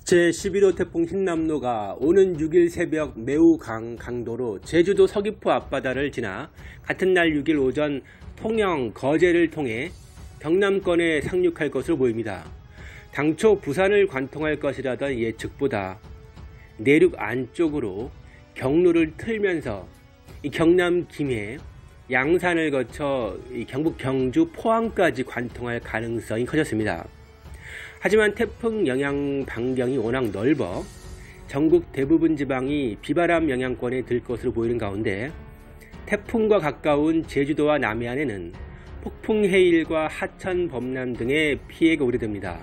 제11호 태풍 흰남노가 오는 6일 새벽 매우 강도로 제주도 서귀포 앞바다를 지나 같은 날 6일 오전 통영, 거제를 통해 경남권에 상륙할 것으로 보입니다. 당초 부산을 관통할 것이라던 예측보다 내륙 안쪽으로 경로를 틀면서 경남 김해, 양산을 거쳐 경북 경주, 포항까지 관통할 가능성이 커졌습니다. 하지만 태풍 영향 반경이 워낙 넓어 전국 대부분 지방이 비바람 영향권에 들 것으로 보이는 가운데 태풍과 가까운 제주도와 남해안에는 폭풍 해일과 하천 범람 등의 피해가 우려됩니다.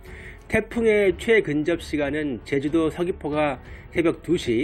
태풍의 최근접 시간은 제주도 서귀포가 새벽 2시,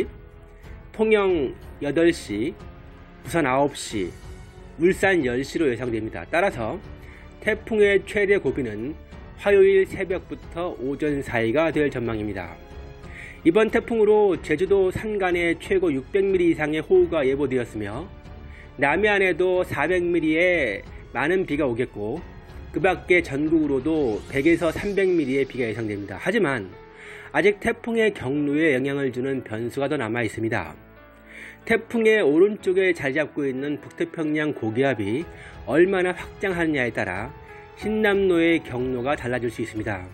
통영 8시, 부산 9시, 울산 10시로 예상됩니다. 따라서 태풍의 최대 고비는 화요일 새벽부터 오전 사이가 될 전망입니다. 이번 태풍으로 제주도 산간에 최고 600mm 이상의 호우가 예보되었으며 남해안에도 400mm의 많은 비가 오겠고 그 밖에 전국으로도 100에서 300mm의 비가 예상됩니다. 하지만 아직 태풍의 경로에 영향을 주는 변수가 더 남아 있습니다. 태풍의 오른쪽에 자리 잡고 있는 북태평양 고기압이 얼마나 확장하느냐에 따라 흰남노의 경로가 달라질 수 있습니다.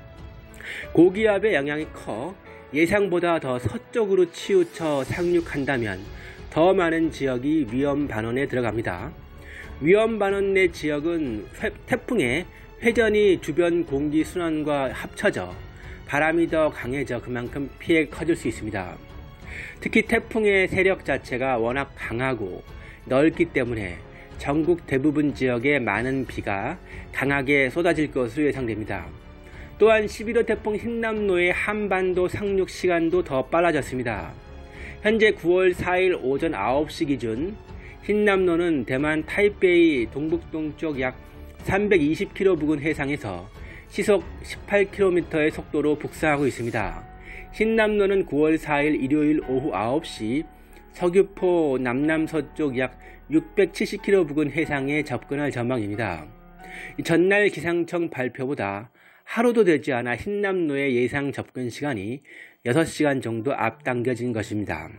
고기압의 영향이 커 예상보다 더 서쪽으로 치우쳐 상륙한다면 더 많은 지역이 위험반원에 들어갑니다. 위험반원 내 지역은 태풍의 회전이 주변 공기순환과 합쳐져 바람이 더 강해져 그만큼 피해가 커질 수 있습니다. 특히 태풍의 세력 자체가 워낙 강하고 넓기 때문에 전국 대부분 지역에 많은 비가 강하게 쏟아질 것으로 예상됩니다. 또한 11호 태풍 흰남노의 한반도 상륙 시간도 더 빨라졌습니다. 현재 9월 4일 오전 9시 기준 흰남노는 대만 타이베이 동북동쪽 약 320km 부근 해상에서 시속 18km의 속도로 북상하고 있습니다. 흰남노는 9월 4일 일요일 오후 9시 서귀포 남남서쪽 약 670km 부근 해상에 접근할 전망입니다. 전날 기상청 발표보다 하루도 되지 않아 흰남노의 예상 접근 시간이 6시간 정도 앞당겨진 것입니다.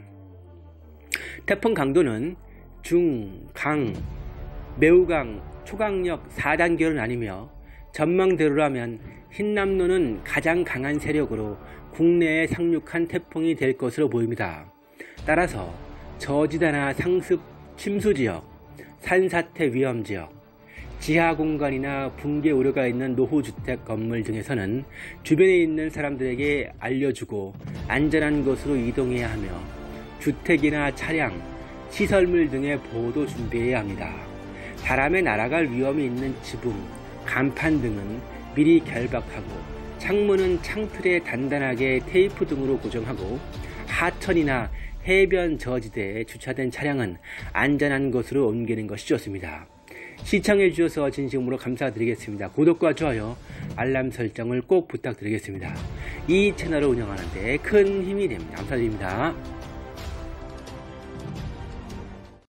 태풍 강도는 중, 강, 매우 강, 초강력 4단계로 나뉘며 전망대로라면 흰남노는 가장 강한 세력으로 국내에 상륙한 태풍이 될 것으로 보입니다. 따라서 저지대나 상습 침수지역, 산사태 위험지역, 지하공간이나 붕괴 우려가 있는 노후주택 건물 등에서는 주변에 있는 사람들에게 알려주고 안전한 곳으로 이동해야 하며 주택이나 차량, 시설물 등의 보호도 준비해야 합니다. 바람에 날아갈 위험이 있는 지붕, 간판 등은 미리 결박하고 창문은 창틀에 단단하게 테이프 등으로 고정하고 하천이나 해변 저지대에 주차된 차량은 안전한 곳으로 옮기는 것이 좋습니다. 시청해 주셔서 진심으로 감사드리겠습니다. 구독과 좋아요, 알람 설정을 꼭 부탁드리겠습니다. 이 채널을 운영하는 데 큰 힘이 됩니다. 감사드립니다.